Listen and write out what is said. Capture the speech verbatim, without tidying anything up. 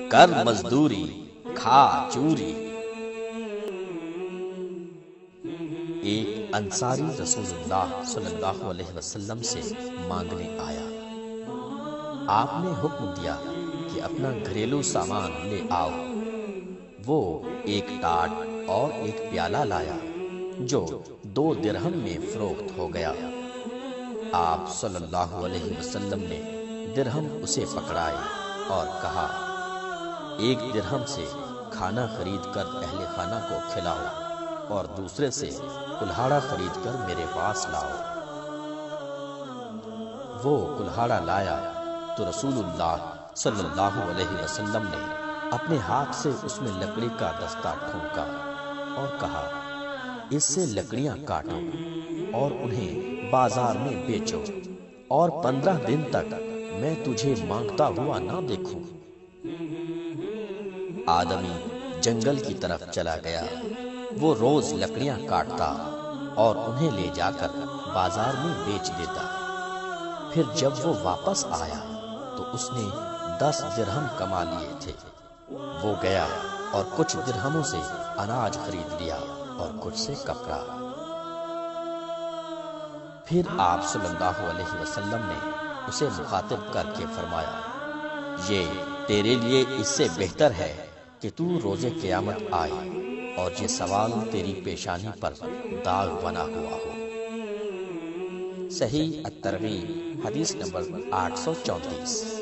کر مزدوری کھا چوری۔ ایک انصاری رسول اللہ صلی اللہ علیہ وسلم سے مانگنے آیا۔ آپ نے حکم دیا کہ اپنا گھریلو سامان لے آؤ۔ وہ ایک ٹاٹ اور ایک پیالہ لایا جو دو درہم میں فروخت ہو گیا۔ آپ صلی اللہ علیہ وسلم نے درہم اسے پکڑائے اور کہا، ایک درہم سے کھانا خرید کر اہل خانہ کو کھلاؤ اور دوسرے سے کلہاڑا خرید کر میرے پاس لاؤ۔ وہ کلہاڑا لایا تو رسول اللہ صلی اللہ علیہ وسلم نے اپنے ہاتھ سے اس میں لکڑی کا دستہ ٹھونکا اور کہا، اس سے لکڑیاں کاٹو اور انہیں بازار میں بیچو، اور پندرہ دن تک میں تجھے مانگتا ہوا نہ دیکھوں۔ آدمی جنگل کی طرف چلا گیا۔ وہ روز لکڑیاں کاٹتا اور انہیں لے جا کر بازار میں بیچ دیتا۔ پھر جب وہ واپس آیا تو اس نے دس درہم کما لیے تھے۔ وہ گیا اور کچھ درہموں سے اناج خرید لیا اور کچھ سے کپڑا۔ پھر آپ صلی اللہ علیہ وسلم نے اسے مخاطب کر کے فرمایا، یہ تیرے لیے اس سے بہتر ہے کہ تو روز قیامت آئے اور یہ سوال تیری پیشانی پر داغ بنا ہوا ہو۔ صحیح الترغیب حدیث نمبر آٹھ سو چونتیس۔